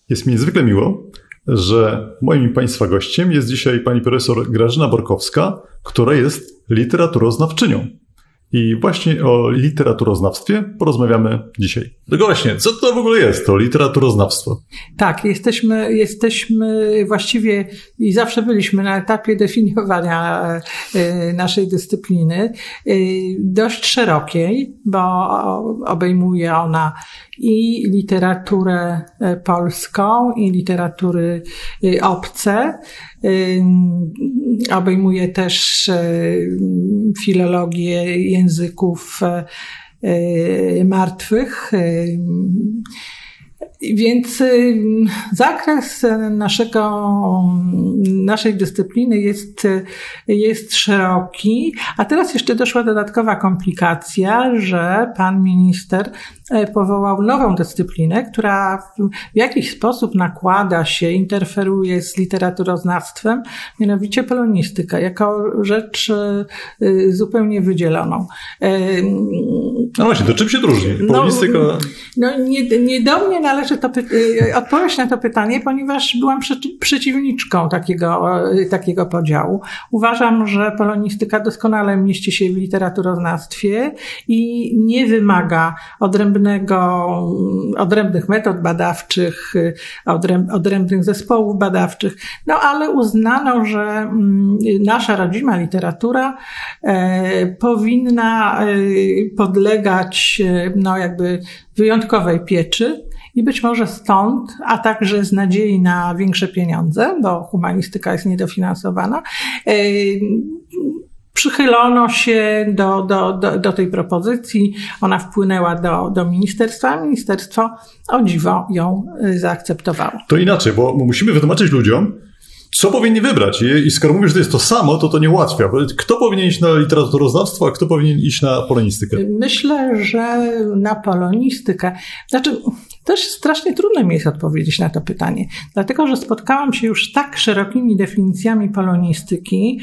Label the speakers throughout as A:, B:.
A: Jest mi niezwykle miło, że moim i Państwa gościem jest dzisiaj pani profesor Grażyna Borkowska, która jest literaturoznawczynią. I właśnie o literaturoznawstwie porozmawiamy dzisiaj. Tylko właśnie, co to w ogóle jest to literaturoznawstwo?
B: Tak, jesteśmy właściwie i zawsze byliśmy na etapie definiowania naszej dyscypliny, dość szerokiej, bo obejmuje ona i literaturę polską, i literatury obce. Obejmuje też filologię języków martwych. Więc zakres naszej dyscypliny jest szeroki, a teraz jeszcze doszła dodatkowa komplikacja, że pan minister powołał nową dyscyplinę, która w jakiś sposób nakłada się, interferuje z literaturoznawstwem, mianowicie polonistykę, jako rzecz zupełnie wydzieloną.
A: No właśnie, to czym się różni? Polonistyka...
B: Nie do mnie należy odpowiedź na to pytanie, ponieważ byłam przeciwniczką takiego podziału. Uważam, że polonistyka doskonale mieści się w literaturoznawstwie i nie wymaga odrębnych metod badawczych, odrębnych zespołów badawczych, ale uznano, że nasza rodzima literatura powinna podlegać jakby wyjątkowej pieczy i być może stąd, a także z nadziei na większe pieniądze, bo humanistyka jest niedofinansowana, przychylono się do tej propozycji. Ona wpłynęła do ministerstwa. Ministerstwo, o dziwo, ją zaakceptowało.
A: To inaczej, bo musimy wytłumaczyć ludziom, co powinni wybrać. I skoro mówisz, że to jest to samo, to nie ułatwia. Kto powinien iść na literaturoznawstwo, a kto powinien iść na polonistykę?
B: Myślę, że na polonistykę. Też strasznie trudno mi jest odpowiedzieć na to pytanie, dlatego że spotkałam się już z tak szerokimi definicjami polonistyki,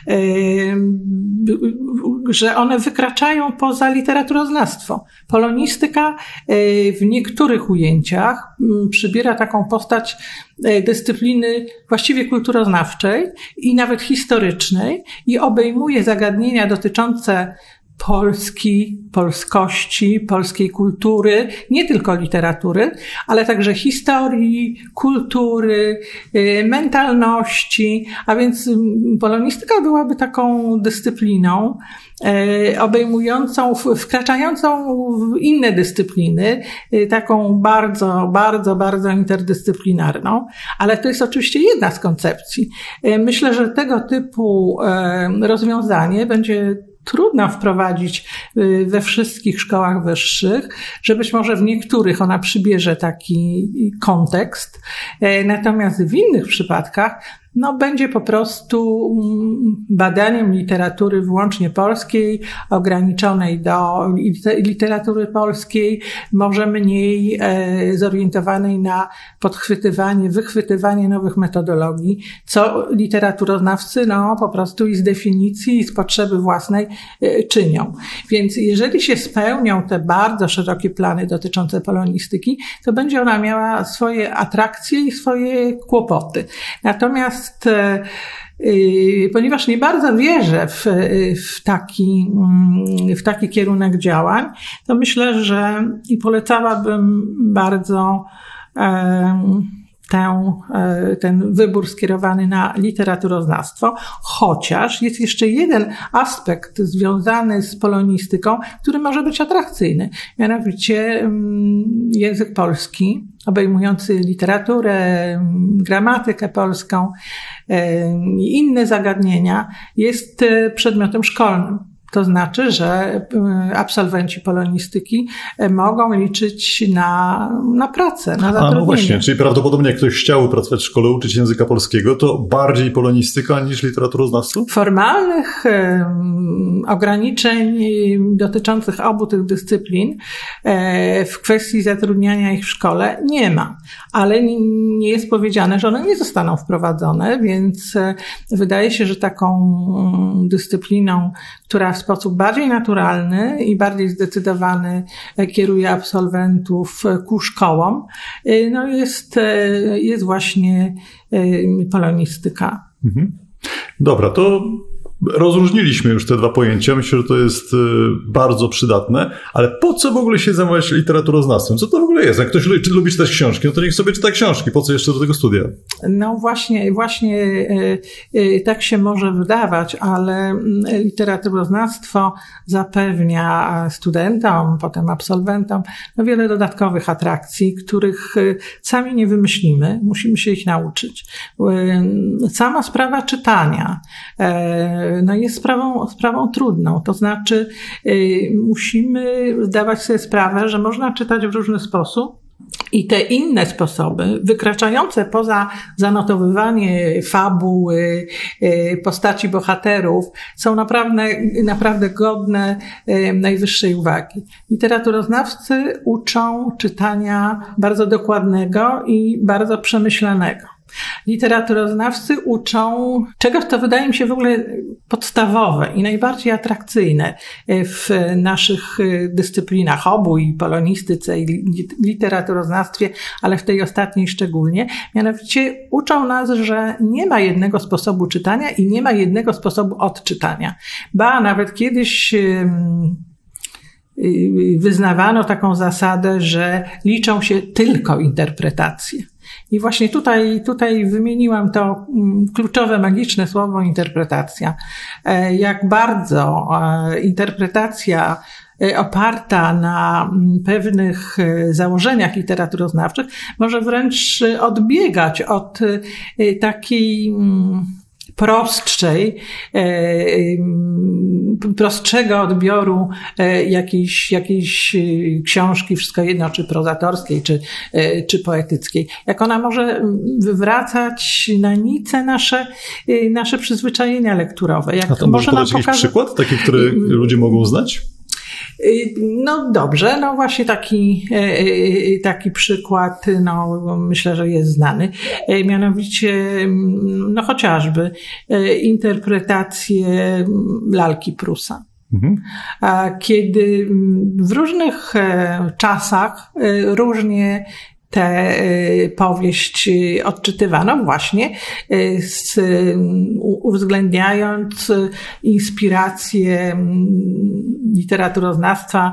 B: że one wykraczają poza literaturoznawstwo. Polonistyka w niektórych ujęciach przybiera taką postać dyscypliny właściwie kulturoznawczej i nawet historycznej i obejmuje zagadnienia dotyczące Polski, polskości, polskiej kultury, nie tylko literatury, ale także historii, kultury, mentalności, a więc polonistyka byłaby taką dyscypliną obejmującą, wkraczającą w inne dyscypliny, taką bardzo, bardzo, bardzo interdyscyplinarną, ale to jest oczywiście jedna z koncepcji. Myślę, że tego typu rozwiązanie będzie trudno wprowadzić we wszystkich szkołach wyższych, że być może w niektórych ona przybierze taki kontekst, natomiast w innych przypadkach będzie po prostu badaniem literatury wyłącznie polskiej, ograniczonej do literatury polskiej, może mniej zorientowanej na podchwytywanie, wychwytywanie nowych metodologii, co literaturoznawcy po prostu i z definicji, i z potrzeby własnej czynią. Więc jeżeli się spełnią te bardzo szerokie plany dotyczące polonistyki, to będzie ona miała swoje atrakcje i swoje kłopoty. Natomiast ponieważ nie bardzo wierzę w taki kierunek działań, to myślę, że i polecałabym bardzo ten wybór skierowany na literaturoznawstwo, chociaż jest jeszcze jeden aspekt związany z polonistyką, który może być atrakcyjny, mianowicie język polski, obejmujący literaturę, gramatykę polską i inne zagadnienia, jest przedmiotem szkolnym. To znaczy, że absolwenci polonistyki mogą liczyć na pracę, na zatrudnienie.
A: No właśnie, czyli prawdopodobnie jak ktoś chciałby pracować w szkole, uczyć języka polskiego, to bardziej polonistyka niż literaturoznawstwo?
B: Formalnych ograniczeń dotyczących obu tych dyscyplin w kwestii zatrudniania ich w szkole nie ma, ale nie jest powiedziane, że one nie zostaną wprowadzone, więc wydaje się, że taką dyscypliną, która sposób bardziej naturalny i bardziej zdecydowany kieruje absolwentów ku szkołom, no jest właśnie polonistyka.
A: Dobra, to rozróżniliśmy już te dwa pojęcia. Myślę, że to jest bardzo przydatne. Ale po co w ogóle się zajmować literaturoznawstwem? Co to w ogóle jest? Jak ktoś lubi czytać książki, no to niech sobie czyta książki. Po co jeszcze do tego studia?
B: No właśnie tak się może wydawać, ale literaturoznawstwo zapewnia studentom, potem absolwentom wiele dodatkowych atrakcji, których sami nie wymyślimy. Musimy się ich nauczyć. Sama sprawa czytania jest sprawą trudną. To znaczy musimy zdawać sobie sprawę, że można czytać w różny sposób i te inne sposoby, wykraczające poza zanotowywanie fabuły, postaci bohaterów, są naprawdę godne najwyższej uwagi. Literaturoznawcy uczą czytania bardzo dokładnego i bardzo przemyślanego. Literaturoznawcy uczą czegoś, co wydaje mi się w ogóle podstawowe i najbardziej atrakcyjne w naszych dyscyplinach obu, i polonistyce, i literaturoznawstwie, ale w tej ostatniej szczególnie. Mianowicie uczą nas, że nie ma jednego sposobu czytania i nie ma jednego sposobu odczytania. Ba, nawet kiedyś wyznawano taką zasadę, że liczą się tylko interpretacje. I właśnie tutaj wymieniłam to kluczowe, magiczne słowo interpretacja. Jak bardzo interpretacja oparta na pewnych założeniach literaturoznawczych może wręcz odbiegać od takiej prostszego odbioru jakiejś książki, wszystko jedno, czy prozatorskiej, czy poetyckiej. Jak ona może wywracać na nice nasze przyzwyczajenia lekturowe.
A: A to może podać jakiś przykład, taki, który ludzie mogą znać?
B: No dobrze, no właśnie taki przykład, myślę, że jest znany. Mianowicie, chociażby interpretacje lalki Prusa. Kiedy w różnych czasach różnie tę powieść odczytywano właśnie uwzględniając inspirację literaturoznawstwa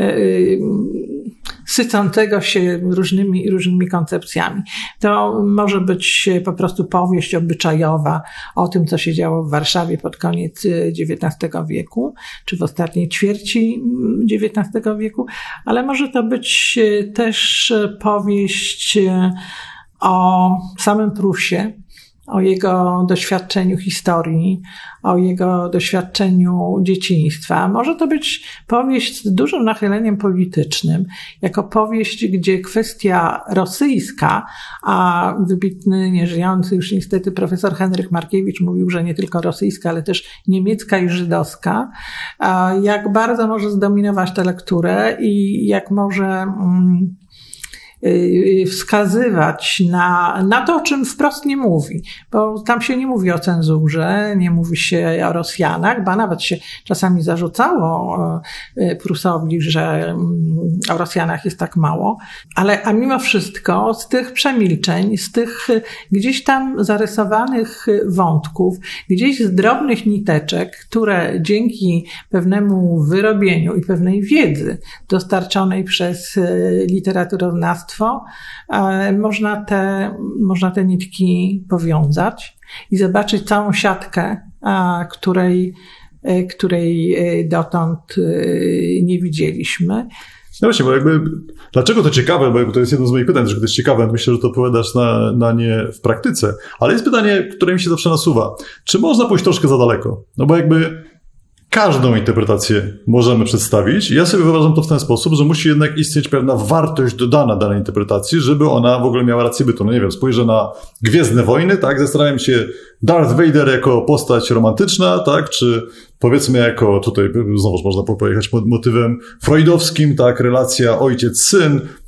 B: sycącego się różnymi koncepcjami. To może być po prostu powieść obyczajowa o tym, co się działo w Warszawie pod koniec XIX wieku, czy w ostatniej ćwierci XIX wieku, ale może to być też powieść o samym Prusie, o jego doświadczeniu historii, o jego doświadczeniu dzieciństwa. Może to być powieść z dużym nachyleniem politycznym, jako powieść, gdzie kwestia rosyjska, a wybitny, nieżyjący już niestety profesor Henryk Markiewicz mówił, że nie tylko rosyjska, ale też niemiecka i żydowska, jak bardzo może zdominować tę lekturę i jak może wskazywać na to, o czym wprost nie mówi, bo tam się nie mówi o cenzurze, nie mówi się o Rosjanach, ba nawet się czasami zarzucało Prusowi, że o Rosjanach jest tak mało, a mimo wszystko z tych przemilczeń, z tych gdzieś tam zarysowanych wątków, gdzieś z drobnych niteczek, które dzięki pewnemu wyrobieniu i pewnej wiedzy dostarczonej przez literaturoznawstwo można te nitki powiązać i zobaczyć całą siatkę, której dotąd nie widzieliśmy.
A: No właśnie, bo dlaczego to ciekawe, bo to jest jedno z moich pytań, że to jest ciekawe, myślę, że to odpowiadasz na nie w praktyce, ale jest pytanie, które mi się zawsze nasuwa. Czy można pójść troszkę za daleko? No bo każdą interpretację możemy przedstawić. Ja sobie wyobrażam to w ten sposób, że musi jednak istnieć pewna wartość dodana danej interpretacji, żeby ona w ogóle miała rację bytu. No nie wiem, spojrzę na Gwiezdne Wojny, tak? Zastanawiam się Darth Vader jako postać romantyczna, tak? Czy powiedzmy jako, tutaj znowuż można pojechać pod motywem freudowskim, tak? Relacja ojciec-syn,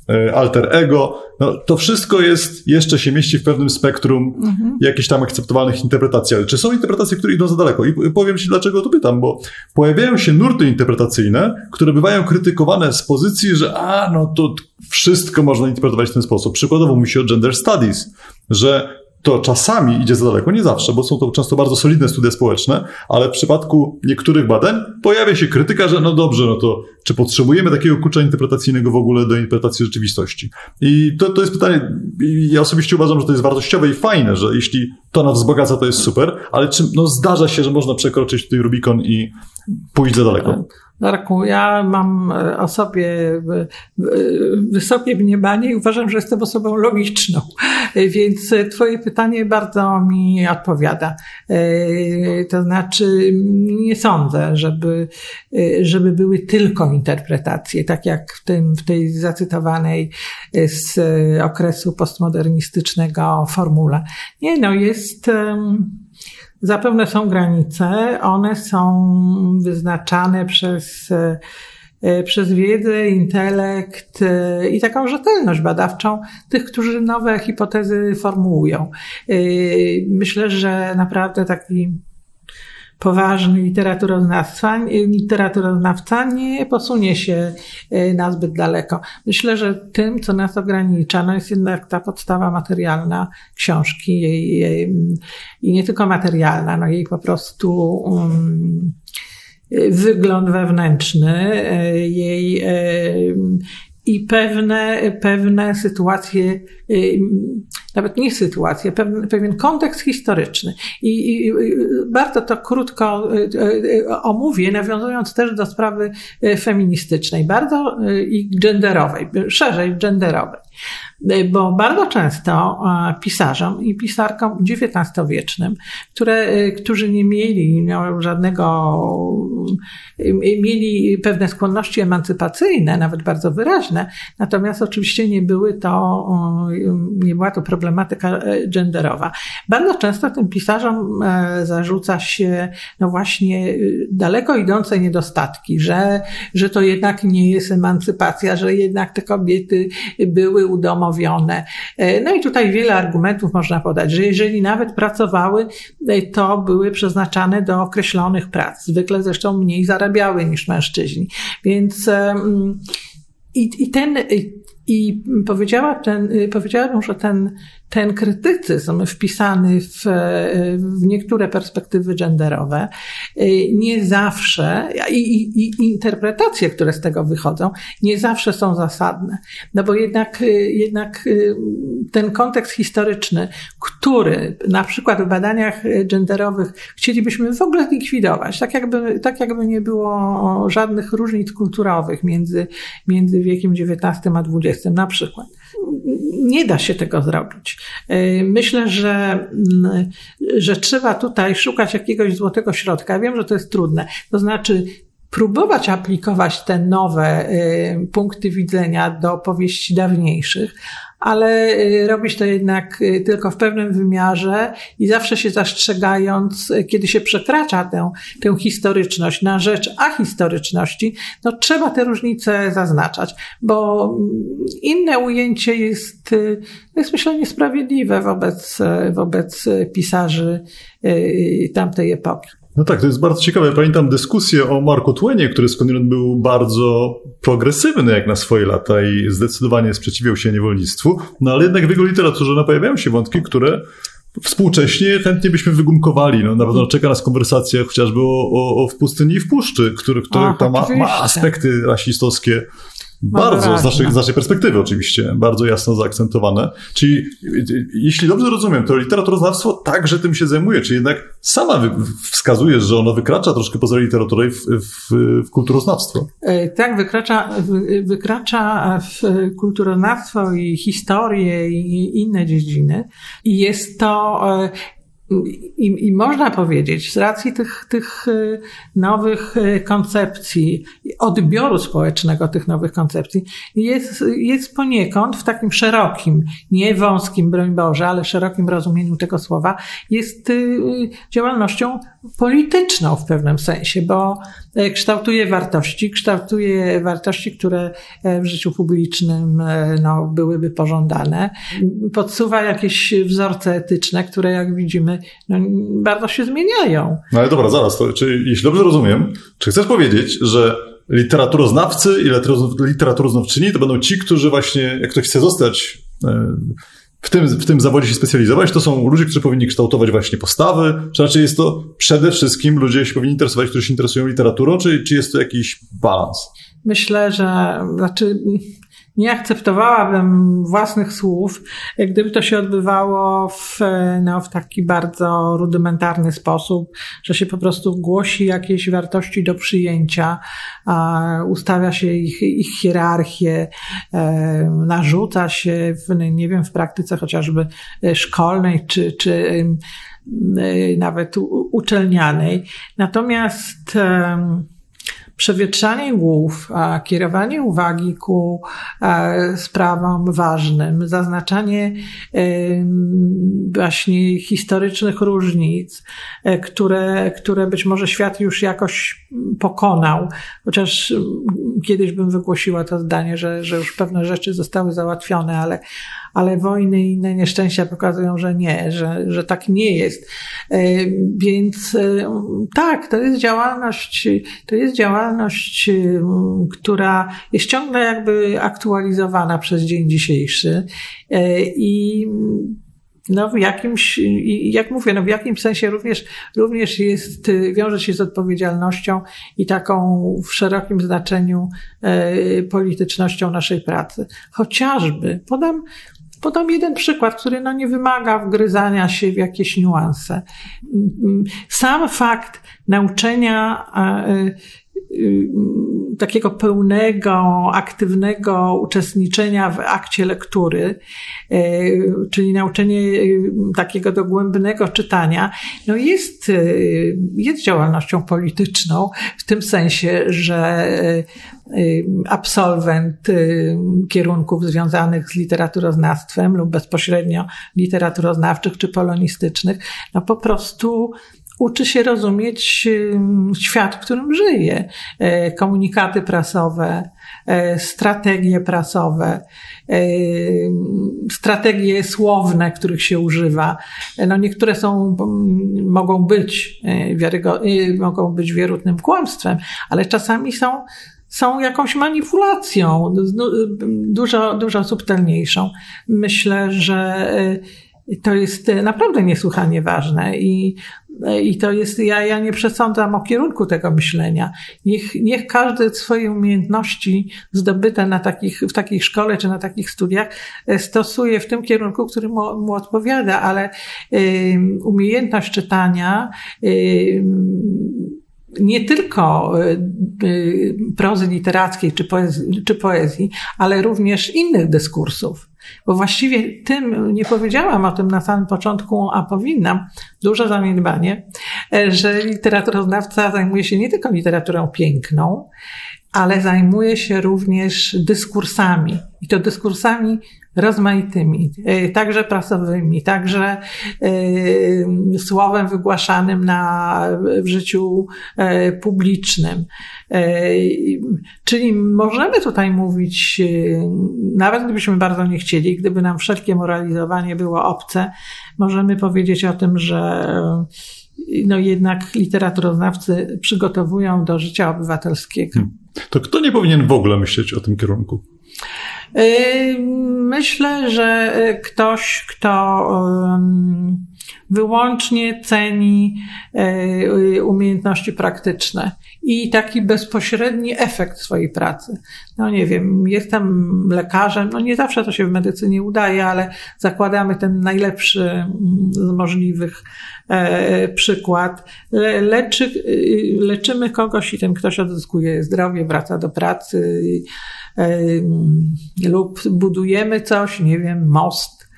A: alter ego. No, to wszystko jeszcze się mieści w pewnym spektrum jakichś tam akceptowalnych interpretacji. Ale czy są interpretacje, które idą za daleko? I powiem ci, dlaczego to pytam, bo pojawiają się nurty interpretacyjne, które bywają krytykowane z pozycji, że no to wszystko można interpretować w ten sposób. Przykładowo mówi się o gender studies, że to czasami idzie za daleko, nie zawsze, bo są to często bardzo solidne studia społeczne, ale w przypadku niektórych badań pojawia się krytyka, że no dobrze, no to czy potrzebujemy takiego klucza interpretacyjnego w ogóle do interpretacji rzeczywistości? I to jest pytanie, ja osobiście uważam, że to jest wartościowe i fajne, że jeśli to nas wzbogaca, to jest super, ale czy zdarza się, że można przekroczyć tutaj Rubikon i pójść za daleko?
B: Darku, ja mam o sobie wysokie mniemanie i uważam, że jestem osobą logiczną, więc twoje pytanie bardzo mi odpowiada. To znaczy nie sądzę, żeby były tylko interpretacje, tak jak w tej zacytowanej z okresu postmodernistycznego formule. Nie, jest... Zapewne są granice, one są wyznaczane przez wiedzę, intelekt i taką rzetelność badawczą tych, którzy nowe hipotezy formułują. Myślę, że naprawdę taki poważny literaturoznawca nie posunie się na zbyt daleko. Myślę, że tym, co nas ogranicza, jest jednak ta podstawa materialna książki i nie tylko materialna, jej po prostu wygląd wewnętrzny, jej i pewne sytuacje, nawet nie sytuacje, pewien kontekst historyczny. I bardzo to krótko omówię, nawiązując też do sprawy feministycznej, bardzo i genderowej, szerzej genderowej. Bo bardzo często pisarzom i pisarkom XIX-wiecznym, którzy nie mieli mieli pewne skłonności emancypacyjne, nawet bardzo wyraźne, natomiast oczywiście nie była to problematyka genderowa. Bardzo często tym pisarzom zarzuca się właśnie daleko idące niedostatki, że to jednak nie jest emancypacja, że jednak te kobiety były udomowione. I tutaj wiele argumentów można podać, że jeżeli nawet pracowały, to były przeznaczane do określonych prac. Zwykle zresztą mniej zarabiały niż mężczyźni. Więc powiedziałabym, że ten krytycyzm wpisany w niektóre perspektywy genderowe nie zawsze i interpretacje, które z tego wychodzą, nie zawsze są zasadne. Bo jednak ten kontekst historyczny, który na przykład w badaniach genderowych chcielibyśmy w ogóle zlikwidować, tak jakby nie było żadnych różnic kulturowych między wiekiem XIX a XX na przykład. Nie da się tego zrobić. Myślę, że trzeba tutaj szukać jakiegoś złotego środka. Wiem, że to jest trudne. To znaczy próbować aplikować te nowe punkty widzenia do powieści dawniejszych, ale robić to jednak tylko w pewnym wymiarze i zawsze się zastrzegając, kiedy się przekracza tę historyczność na rzecz ahistoryczności, trzeba te różnice zaznaczać, bo inne ujęcie jest myślę niesprawiedliwe wobec pisarzy tamtej epoki.
A: No tak, to jest bardzo ciekawe. Pamiętam dyskusję o Marku Twainie, który skądinąd był bardzo progresywny jak na swoje lata i zdecydowanie sprzeciwiał się niewolnictwu, ale jednak w jego literaturze pojawiają się wątki, które współcześnie chętnie byśmy wygumkowali. Na pewno czeka nas konwersacja chociażby o W pustyni i w puszczy, który tam ma aspekty rasistowskie. Bardzo, z naszej perspektywy oczywiście, bardzo jasno zaakcentowane. Czyli, jeśli dobrze rozumiem, to literaturoznawstwo także tym się zajmuje, czyli jednak sama wskazujesz, że ono wykracza troszkę poza literaturę w kulturoznawstwo.
B: Tak, wykracza w kulturoznawstwo i historię i inne dziedziny. I jest to I można powiedzieć, z racji tych nowych koncepcji, odbioru społecznego tych nowych koncepcji, jest poniekąd w takim szerokim, nie wąskim, broń Boże, ale szerokim rozumieniu tego słowa, jest działalnością polityczną w pewnym sensie, bo kształtuje wartości, które w życiu publicznym byłyby pożądane. Podsuwa jakieś wzorce etyczne, które jak widzimy bardzo się zmieniają.
A: No ale dobra, zaraz, jeśli dobrze rozumiem, czy chcesz powiedzieć, że literaturoznawcy i literaturoznawczyni to będą ci, którzy właśnie, jak ktoś chce zostać w tym zawodzie się specjalizować, to są ludzie, którzy powinni kształtować właśnie postawy, czy raczej jest to przede wszystkim ludzie się powinni interesować, którzy się interesują literaturą, czy jest to jakiś balans?
B: Myślę, że nie akceptowałabym własnych słów, gdyby to się odbywało w taki bardzo rudymentarny sposób, że się po prostu głosi jakieś wartości do przyjęcia, ustawia się ich hierarchię, narzuca się w praktyce chociażby szkolnej czy nawet uczelnianej. Natomiast przewietrzanie głów, kierowanie uwagi ku sprawom ważnym, zaznaczanie właśnie historycznych różnic, które być może świat już jakoś pokonał, chociaż kiedyś bym wygłosiła to zdanie, że już pewne rzeczy zostały załatwione, ale wojny i inne nieszczęścia pokazują, że nie, że tak nie jest. Więc tak, to jest działalność, która jest ciągle jakby aktualizowana przez dzień dzisiejszy i w jakimś sensie również wiąże się z odpowiedzialnością i taką w szerokim znaczeniu politycznością naszej pracy. Chociażby podam jeden przykład, który nie wymaga wgryzania się w jakieś niuanse. Sam fakt nauczenia takiego pełnego, aktywnego uczestniczenia w akcie lektury, czyli nauczenie takiego dogłębnego czytania, jest działalnością polityczną w tym sensie, że absolwent kierunków związanych z literaturoznawstwem lub bezpośrednio literaturoznawczych czy polonistycznych, po prostu uczy się rozumieć świat, w którym żyje. Komunikaty prasowe, strategie prasowe, strategie słowne, których się używa. Niektóre mogą być wierutnym kłamstwem, ale czasami są jakąś manipulacją, dużo subtelniejszą. Myślę, że to jest naprawdę niesłychanie ważne i to jest, ja nie przesądzam o kierunku tego myślenia. Niech każdy swoje umiejętności zdobyte w takiej szkole czy na takich studiach stosuje w tym kierunku, który mu odpowiada, ale umiejętność czytania nie tylko prozy literackiej czy poezji, ale również innych dyskursów. Bo właściwie nie powiedziałam o tym na samym początku, a powinnam, duże zaniedbanie, że literaturoznawca zajmuje się nie tylko literaturą piękną, ale zajmuje się również dyskursami. I to dyskursami rozmaitymi, także prasowymi, także słowem wygłaszanym w życiu publicznym. Czyli możemy tutaj mówić, nawet gdybyśmy bardzo nie chcieli, gdyby nam wszelkie moralizowanie było obce, możemy powiedzieć o tym, że jednak literaturoznawcy przygotowują do życia obywatelskiego.
A: To kto nie powinien w ogóle myśleć o tym kierunku?
B: Myślę, że ktoś, kto wyłącznie ceni umiejętności praktyczne i taki bezpośredni efekt swojej pracy. Nie wiem, jestem lekarzem, nie zawsze to się w medycynie udaje, ale zakładamy ten najlepszy z możliwych przykład. Leczymy kogoś i ten ktoś odzyskuje zdrowie, wraca do pracy lub budujemy coś, most,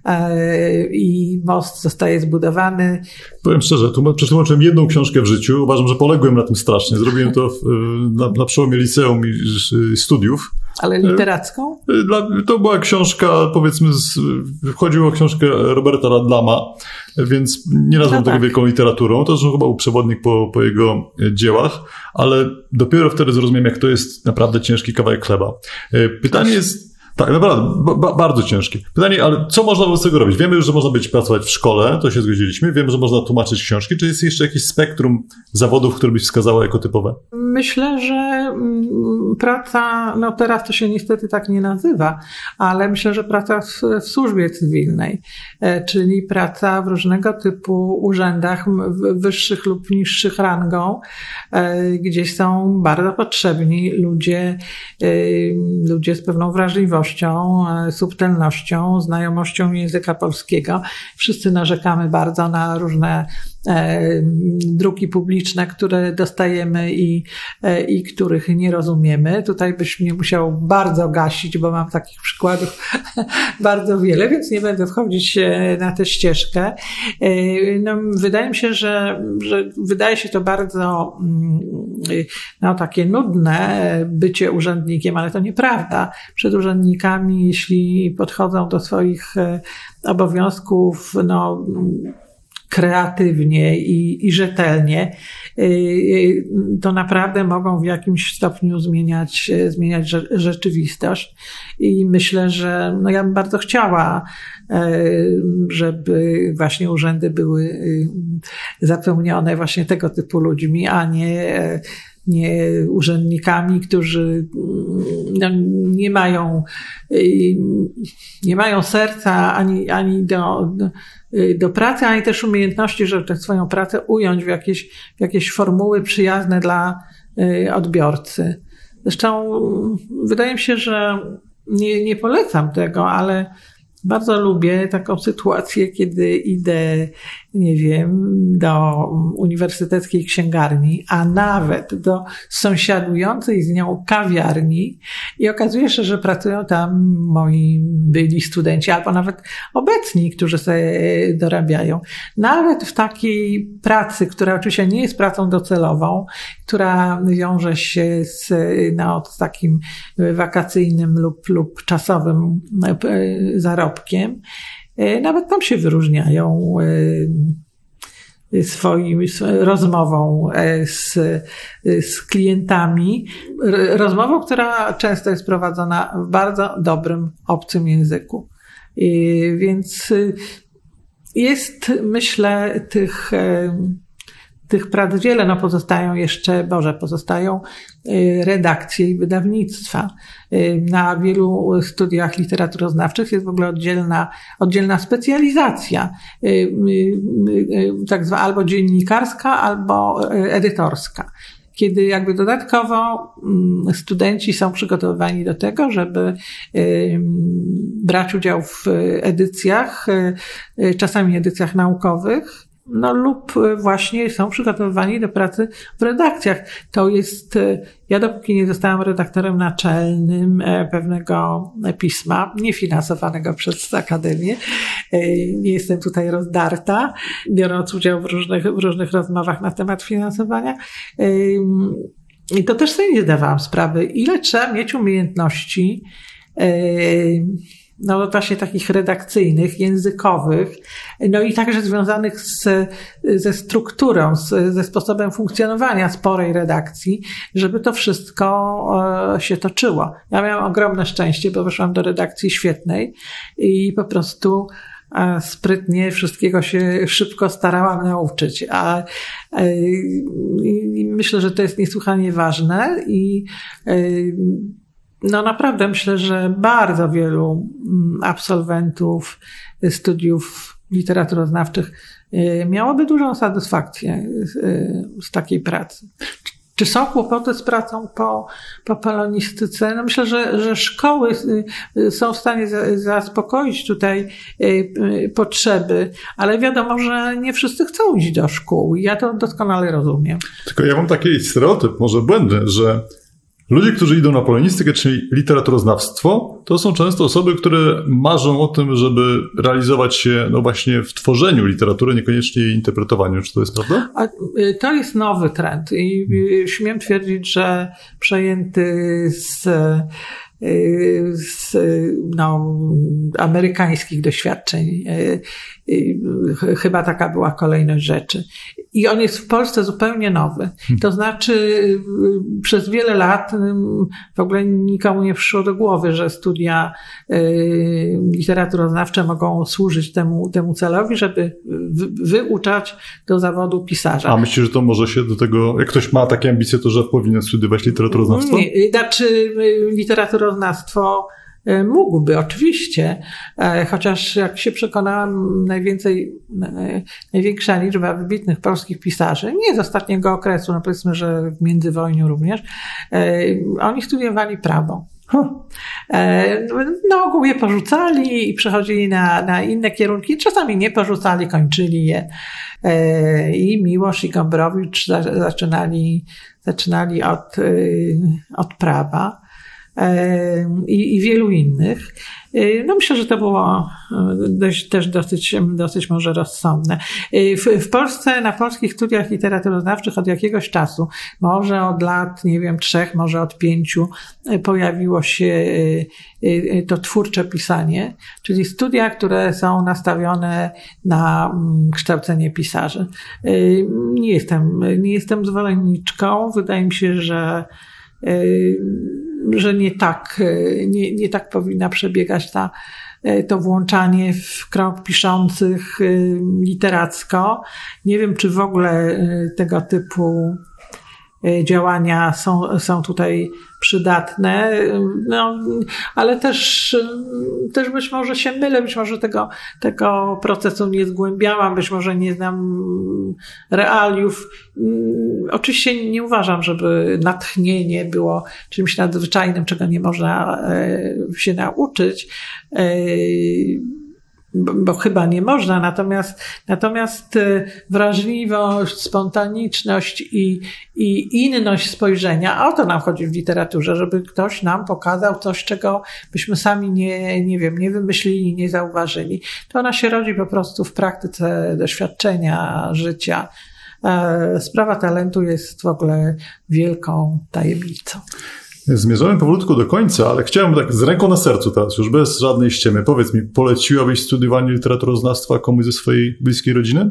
B: i most zostaje zbudowany.
A: Powiem szczerze, przetłumaczyłem jedną książkę w życiu. Uważam, że poległem na tym strasznie. Zrobiłem to na przełomie liceum i studiów.
B: Ale literacką?
A: To była książka, powiedzmy, chodziło o książkę Roberta Radlama, więc nie nazwę tego wielką literaturą. To chyba był przewodnik po jego dziełach, ale dopiero wtedy zrozumiałem, jak to jest naprawdę ciężki kawałek chleba. Pytanie jest... Tak, naprawdę, bardzo ciężkie. Pytanie, ale co można wobec tego robić? Wiemy już, że można pracować w szkole, to się zgodziliśmy. Wiemy, że można tłumaczyć książki. Czy jest jeszcze jakieś spektrum zawodów, które byś wskazała jako typowe?
B: Myślę, że praca, teraz to się niestety tak nie nazywa, ale myślę, że praca w służbie cywilnej, czyli praca w różnego typu urzędach wyższych lub niższych rangą, gdzie są bardzo potrzebni ludzie z pewną wrażliwością, subtelnością, znajomością języka polskiego. Wszyscy narzekamy bardzo na różne druki publiczne, które dostajemy i których nie rozumiemy. Tutaj byś mnie musiał bardzo gasić, bo mam takich przykładów bardzo wiele, więc nie będę wchodzić na tę ścieżkę. Wydaje mi się, że wydaje się to bardzo takie nudne bycie urzędnikiem, ale to nieprawda. Przed urzędnikami, jeśli podchodzą do swoich obowiązków, kreatywnie i rzetelnie, to naprawdę mogą w jakimś stopniu zmieniać rzeczywistość. I myślę, że ja bym bardzo chciała, żeby właśnie urzędy były zapełnione właśnie tego typu ludźmi, a nie urzędnikami, którzy nie mają serca ani do pracy, ani też umiejętności, żeby tę swoją pracę ująć w jakieś formuły przyjazne dla odbiorcy. Zresztą wydaje mi się, że nie polecam tego, ale bardzo lubię taką sytuację, kiedy idę, do uniwersyteckiej księgarni, a nawet do sąsiadującej z nią kawiarni i okazuje się, że pracują tam moi byli studenci, albo nawet obecni, którzy sobie dorabiają. Nawet w takiej pracy, która oczywiście nie jest pracą docelową, która wiąże się z takim wakacyjnym lub czasowym zarobkiem, nawet tam się wyróżniają swoją rozmową z klientami. Rozmową, która często jest prowadzona w bardzo dobrym, obcym języku. Więc jest, myślę, tych prac wiele, pozostają redakcje i wydawnictwa. Na wielu studiach literaturoznawczych jest w ogóle oddzielna specjalizacja, tak zwana albo dziennikarska, albo edytorska. Kiedy jakby dodatkowo studenci są przygotowywani do tego, żeby brać udział w edycjach, czasami edycjach naukowych, lub właśnie są przygotowywani do pracy w redakcjach. To jest, ja dopóki nie zostałam redaktorem naczelnym pewnego pisma, niefinansowanego przez Akademię, nie jestem tutaj rozdarta, biorąc udział w różnych rozmowach na temat finansowania. I to też sobie nie zdawałam sprawy, ile trzeba mieć umiejętności, właśnie takich redakcyjnych, językowych, i także związanych ze strukturą, ze sposobem funkcjonowania sporej redakcji, żeby to wszystko się toczyło. Ja miałam ogromne szczęście, bo weszłam do redakcji świetnej i po prostu sprytnie wszystkiego się szybko starałam nauczyć. I myślę, że to jest niesłychanie ważne i naprawdę myślę, że bardzo wielu absolwentów studiów literaturoznawczych miałoby dużą satysfakcję z takiej pracy. Czy są kłopoty z pracą po polonistyce? Myślę, że szkoły są w stanie zaspokoić tutaj potrzeby, ale wiadomo, że nie wszyscy chcą iść do szkół i ja to doskonale rozumiem.
A: Tylko ja mam taki stereotyp, może błędny, że Ludzie, którzy idą na polonistykę, czyli literaturoznawstwo, to są często osoby, które marzą o tym, żeby realizować się właśnie w tworzeniu literatury, niekoniecznie jej interpretowaniu. Czy to jest prawda?
B: To jest nowy trend i śmiem twierdzić, że przejęty z amerykańskich doświadczeń. Chyba taka była kolejność rzeczy. I on jest w Polsce zupełnie nowy. To znaczy przez wiele lat w ogóle nikomu nie przyszło do głowy, że studia literaturoznawcze mogą służyć temu celowi, żeby wyuczać do zawodu pisarza.
A: A myślisz, że to może się do tego, jak ktoś ma takie ambicje, to że powinien studiować literaturoznawstwo?
B: Nie, znaczy literaturoznawstwo mógłby, oczywiście, chociaż jak się przekonałam, największa liczba wybitnych polskich pisarzy, nie z ostatniego okresu, no powiedzmy, że w międzywojniu również, oni studiowali prawo. Na ogół je porzucali i przechodzili na inne kierunki. Czasami nie porzucali, kończyli je. I Miłosz, i Gombrowicz zaczynali od prawa. I wielu innych. No myślę, że to było też dosyć może rozsądne. W Polsce, na polskich studiach literaturoznawczych od jakiegoś czasu, może od lat, 3, może od 5, pojawiło się to twórcze pisanie, czyli studia, które są nastawione na kształcenie pisarzy. Nie jestem zwolenniczką. Wydaje mi się, że nie tak powinna przebiegać to włączanie w krąg piszących literacko. Nie wiem, czy w ogóle tego typu działania są tutaj przydatne, ale też być może się mylę, być może tego procesu nie zgłębiałam, być może nie znam realiów. Oczywiście nie uważam, żeby natchnienie było czymś nadzwyczajnym, czego nie można się nauczyć, bo chyba nie można, natomiast wrażliwość, spontaniczność i inność spojrzenia, a o to nam chodzi w literaturze, żeby ktoś nam pokazał coś, czego byśmy sami nie wymyślili, nie zauważyli. To ona się rodzi po prostu w praktyce doświadczenia, życia. Sprawa talentu jest w ogóle wielką tajemnicą.
A: Zmierzamy powolutku do końca, ale chciałem tak z ręką na sercu teraz, już bez żadnej ściemy. Powiedz mi, poleciłabyś studiowanie literaturoznawstwa komuś ze swojej bliskiej rodziny?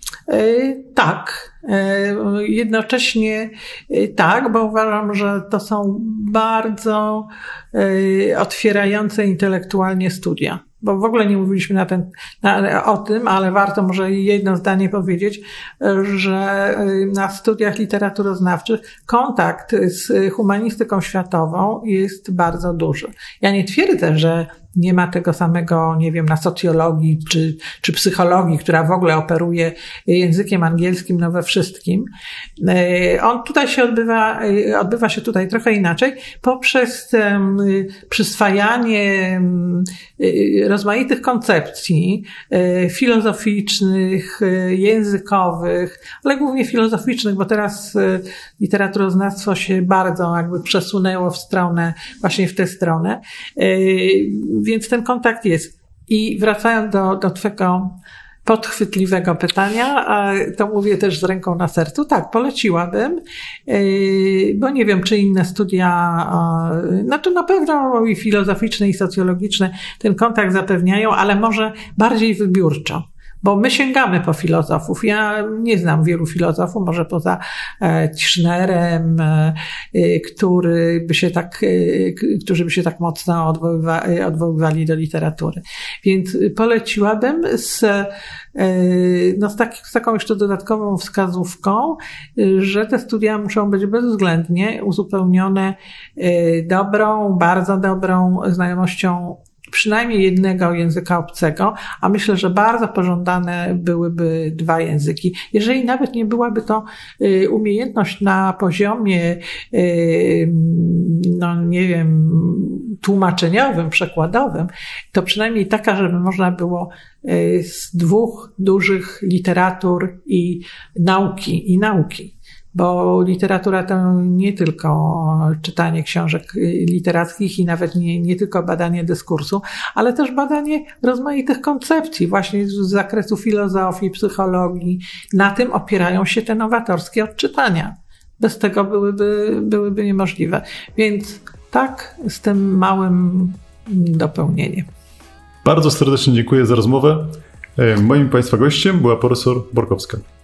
B: Tak. Jednocześnie tak, bo uważam, że to są bardzo otwierające intelektualnie studia. Bo w ogóle nie mówiliśmy o tym, ale warto może jedno zdanie powiedzieć, że na studiach literaturoznawczych kontakt z humanistyką światową jest bardzo duży. Ja nie twierdzę, że nie ma tego samego, na socjologii czy psychologii, która w ogóle operuje językiem angielskim we wszystkim. On tutaj się odbywa się tutaj trochę inaczej, poprzez przyswajanie rozmaitych koncepcji filozoficznych, językowych, ale głównie filozoficznych, bo teraz literaturoznawstwo się bardzo przesunęło właśnie w tę stronę. Więc ten kontakt jest. I wracając do twojego podchwytliwego pytania, to mówię też z ręką na sercu. Tak, poleciłabym, bo nie wiem, czy inne studia, na pewno i filozoficzne, i socjologiczne ten kontakt zapewniają, ale może bardziej wybiórczo. Bo my sięgamy po filozofów. Ja nie znam wielu filozofów, może poza Tischnerem, którzy by się tak mocno odwoływali do literatury. Więc poleciłabym z taką jeszcze dodatkową wskazówką, że te studia muszą być bezwzględnie uzupełnione bardzo dobrą znajomością przynajmniej jednego języka obcego, a myślę, że bardzo pożądane byłyby 2 języki. Jeżeli nawet nie byłaby to umiejętność na poziomie, tłumaczeniowym, przekładowym, to przynajmniej taka, żeby można było z 2 dużych literatur i nauki bo literatura to nie tylko czytanie książek literackich i nawet nie tylko badanie dyskursu, ale też badanie rozmaitych koncepcji właśnie z zakresu filozofii, psychologii. Na tym opierają się te nowatorskie odczytania. Bez tego byłyby niemożliwe. Więc tak, z tym małym dopełnieniem.
A: Bardzo serdecznie dziękuję za rozmowę. Moim Państwa gościem była profesor Borkowska.